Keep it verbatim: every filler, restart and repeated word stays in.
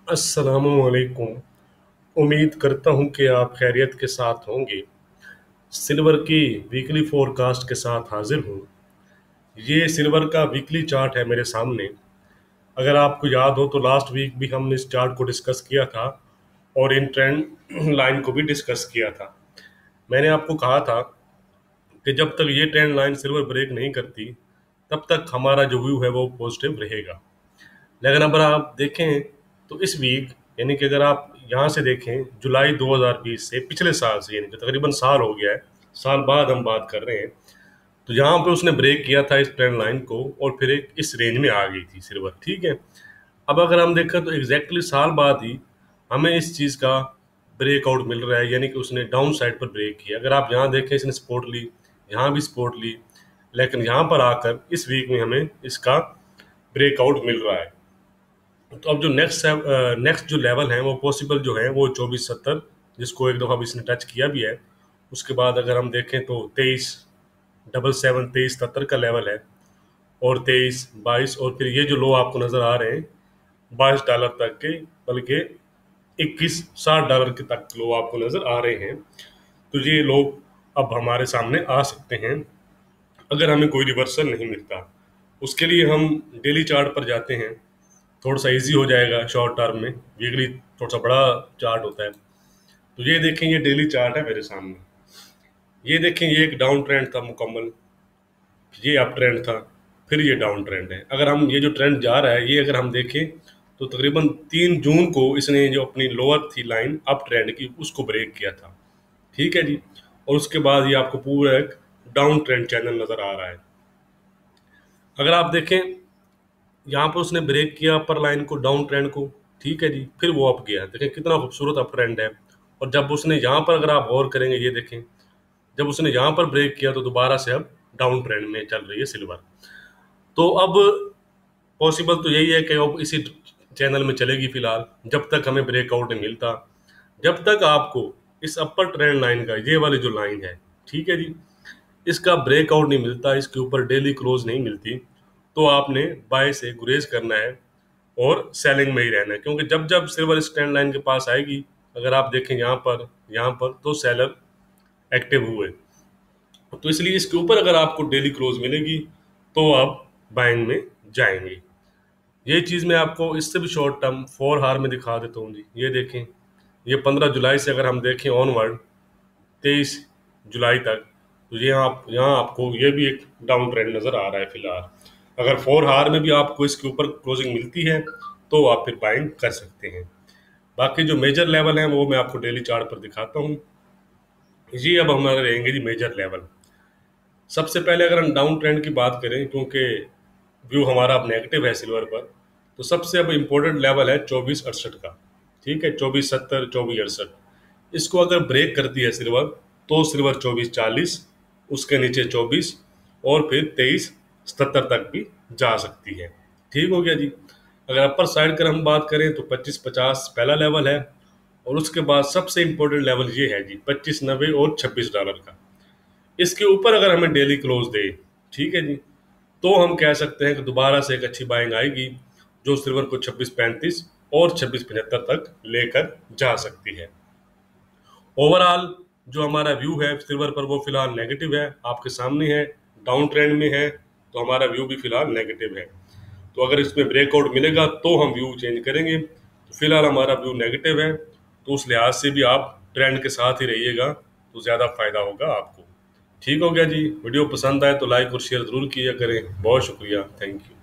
अस्सलामुअलैकुम। उम्मीद करता हूँ कि आप खैरियत के साथ होंगे। सिल्वर की वीकली फोरकास्ट के साथ हाजिर हूँ। ये सिल्वर का वीकली चार्ट है मेरे सामने। अगर आपको याद हो तो लास्ट वीक भी हमने इस चार्ट को डिस्कस किया था और इन ट्रेंड लाइन को भी डिस्कस किया था। मैंने आपको कहा था कि जब तक ये ट्रेंड लाइन सिल्वर ब्रेक नहीं करती तब तक हमारा जो व्यू है वो पॉजिटिव रहेगा। लेकिन अगर आप देखें तो इस वीक, यानी कि अगर आप यहाँ से देखें जुलाई दो हज़ार बीस से, पिछले साल से, यानी कि तकरीबन साल हो गया है, साल बाद हम बात कर रहे हैं, तो यहाँ पे उसने ब्रेक किया था इस ट्रेंड लाइन को और फिर एक इस रेंज में आ गई थी सिल्वर। ठीक है। अब अगर हम देखें तो एग्जैक्टली साल बाद ही हमें इस चीज़ का ब्रेकआउट मिल रहा है, यानी कि उसने डाउन साइड पर ब्रेक किया। अगर आप यहाँ देखें, इसने सपोर्ट ली, यहाँ भी सपोर्ट ली, लेकिन यहाँ पर आकर इस वीक में हमें इसका ब्रेकआउट मिल रहा है। तो अब जो नेक्स्ट नेक्स्ट जो लेवल है वो पॉसिबल जो है वो चौबीस सत्तर, जिसको एक दफ़ा अभी इसने टच किया भी है। उसके बाद अगर हम देखें तो तेईस डबल सेवन तेईस सत्तर का लेवल है, और तेईस बाईस, और फिर ये जो लो आपको नज़र आ रहे हैं बाईस डॉलर तक के, बल्कि इक्कीस साठ डॉलर के तक लो आपको नज़र आ रहे हैं। तो ये लो अब हमारे सामने आ सकते हैं अगर हमें कोई रिवर्सल नहीं मिलता। उसके लिए हम डेली चार्ट पर जाते हैं, थोड़ा सा इजी हो जाएगा शॉर्ट टर्म में। वीकली थोड़ा सा बड़ा चार्ट होता है। तो ये देखें, ये डेली चार्ट है मेरे सामने। ये देखें, ये एक डाउन ट्रेंड था मुकम्मल, ये अप ट्रेंड था, फिर ये डाउन ट्रेंड है। अगर हम ये जो ट्रेंड जा रहा है ये अगर हम देखें तो तकरीबन तीन जून को इसने जो अपनी लोअर थी लाइन अप ट्रेंड की उसको ब्रेक किया था। ठीक है जी। और उसके बाद ये आपको पूरा एक डाउन ट्रेंड चैनल नज़र आ रहा है। अगर आप देखें यहाँ पर उसने ब्रेक किया अपर लाइन को, डाउन ट्रेंड को। ठीक है जी। फिर वो अप गया, देखें कितना खूबसूरत अप ट्रेंड है। और जब उसने यहाँ पर, अगर आप गौर करेंगे, ये देखें, जब उसने यहाँ पर ब्रेक किया तो दोबारा से अब डाउन ट्रेंड में चल रही है सिल्वर। तो अब पॉसिबल तो यही है कि अब इसी चैनल में चलेगी फिलहाल, जब तक हमें ब्रेकआउट नहीं मिलता। जब तक आपको इस अपर ट्रेंड लाइन का, ये वाली जो लाइन है, ठीक है जी, इसका ब्रेकआउट नहीं मिलता, इसके ऊपर डेली क्लोज नहीं मिलती, तो आपने बाय से गुरेज करना है और सेलिंग में ही रहना है। क्योंकि जब जब सिल्वर इस ट्रेंड लाइन के पास आएगी, अगर आप देखें यहाँ पर, यहाँ पर, तो सेलर एक्टिव हुए। तो इसलिए इसके ऊपर अगर आपको डेली क्लोज मिलेगी तो आप बाइंग में जाएंगे। ये चीज़ मैं आपको इससे भी शॉर्ट टर्म फोर हार में दिखा देता हूँ जी। ये देखें, ये पंद्रह जुलाई से अगर हम देखें ऑनवर्ड तेईस जुलाई तक, तो ये आप यहाँ आपको ये भी एक डाउन ट्रेंड नज़र आ रहा है फिलहाल। अगर फोर हार में भी आपको इसके ऊपर क्लोजिंग मिलती है तो आप फिर बाइंग कर सकते हैं। बाकी जो मेजर लेवल हैं वो मैं आपको डेली चार्ट पर दिखाता हूँ। ये अब हमारे रहेंगे जी मेजर लेवल। सबसे पहले अगर हम डाउन ट्रेंड की बात करें, क्योंकि व्यू हमारा अब नेगेटिव है सिल्वर पर, तो सबसे अब इम्पोर्टेंट लेवल है चौबीस अड़सठ का। ठीक है, चौबीस सत्तर चौबीस अड़सठ। इसको अगर ब्रेक करती है सिल्वर तो सिल्वर चौबीस चालीस, उसके नीचे चौबीस, और फिर तेईस सतहत्तर तक भी जा सकती है। ठीक हो गया जी। अगर अपर साइड कर हम बात करें तो पच्चीस पचास पहला लेवल है, और उसके बाद सबसे इम्पोर्टेंट लेवल ये है जी पच्चीस नब्बे और छब्बीस डॉलर का। इसके ऊपर अगर हमें डेली क्लोज दे, ठीक है जी, तो हम कह सकते हैं कि दोबारा से एक अच्छी बाइंग आएगी जो सिल्वर को छब्बीस पैंतीस और छब्बीस पचहत्तर तक लेकर जा सकती है। ओवरऑल जो हमारा व्यू है सिल्वर पर वो फिलहाल नेगेटिव है, आपके सामने है, डाउन ट्रेंड में है, तो हमारा व्यू भी फिलहाल नेगेटिव है। तो अगर इसमें ब्रेकआउट मिलेगा तो हम व्यू चेंज करेंगे। तो फिलहाल हमारा व्यू नेगेटिव है, तो उस लिहाज से भी आप ट्रेंड के साथ ही रहिएगा तो ज़्यादा फायदा होगा आपको। ठीक हो गया जी। वीडियो पसंद आए तो लाइक और शेयर ज़रूर किया करें। बहुत शुक्रिया, थैंक यू।